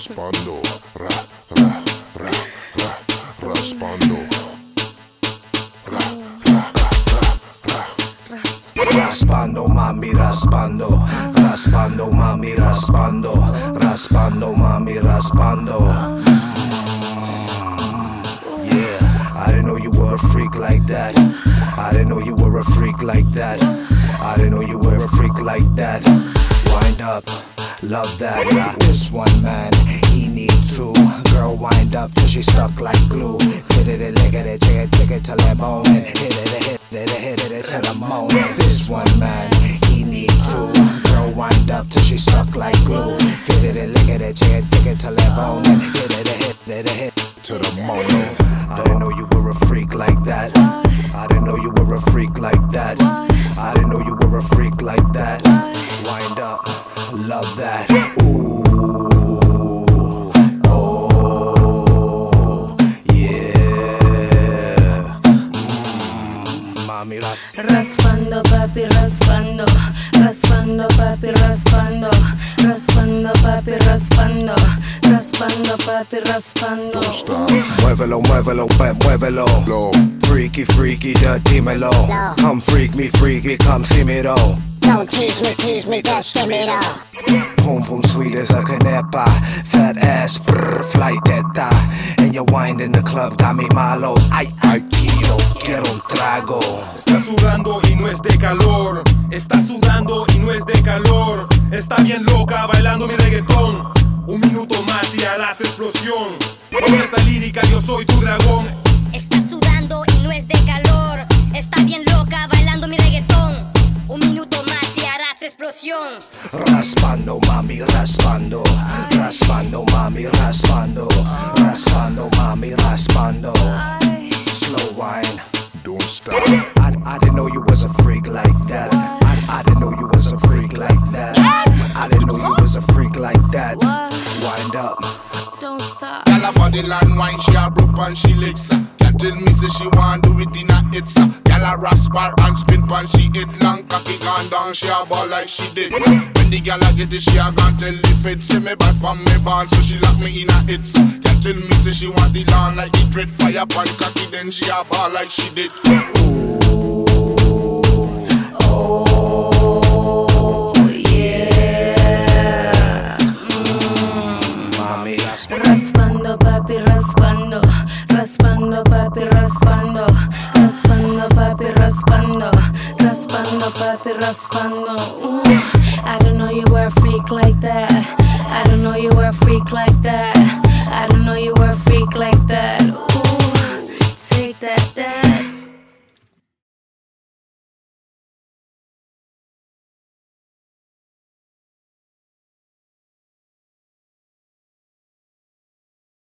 Raspando, ra, ra, ra, ra, raspando. Ra, ra, ra, ra, ra. Raspando, mami, raspando. Raspando, mami, raspando. Raspando, mami, raspando. Yeah, I didn't know you were a freak like that. I didn't know you were a freak like that. I didn't know you were a freak like that. Wind up, love that. This one man, he need two. Girl, wind up till she stuck like glue. Fit it, lick it, take it till the bone. Hit it till the morning. This one man, he need two. Girl, wind up till she stuck like glue. Fit it, lick it, take it till the bone. Hit it till the morning. I didn't know you were a freak like that. I didn't know you were a freak like that. I didn't know you were a freak like that. Wind up, love that. Ooh, oh, yeah. Mami, raspando, papi, raspando. Raspando, papi, raspando. Raspando, papi, raspando. Raspando, papi, raspando. Muévelo, muévelo, muévelo. Freaky, freaky, dímelo. Come freak me, freaky, come see me though. Don't tease me, just give me though. Boom, boom, sweet as a canepa. Fat ass, brr, flight that and your wine in the club got me malo. Ay, quiero un trago. Está sudando y no es de calor. Está sudando y no es de calor. Está bien loca bailando mi reggaetón. Un minuto más y harás explosión. Con esta lírica yo soy tu dragón. Está sudando y no es de calor. Está bien loca bailando mi reggaetón. Un minuto más y harás explosión. Raspando, mami, raspando. Raspando, mami, raspando. Raspando, mami, raspando. Slow wine, don't stop. I didn't know you was a freak like that. I didn't know you was a freak like that. I didn't know you was a freak like that. Wind up, don't stop. Gyal a body line wine, she a broke and she licks. Gyal tell me say she want do it in a hits. Gyal a rasp her and spin pan she hit long cocky gone down. She a ball like she did. When the gyal a get it, she a gon' tell the feds say me bad from me born, so she lock me in a hits. Gyal tell me say she want the lawn like the dread fire pan cocky, then she a ball like she did. Raspando, papi, raspando. Raspando, papi, raspando. Raspando, papi, raspando. Raspando, papi, raspando. I don't know you were a freak like that. I don't know you were a freak like that.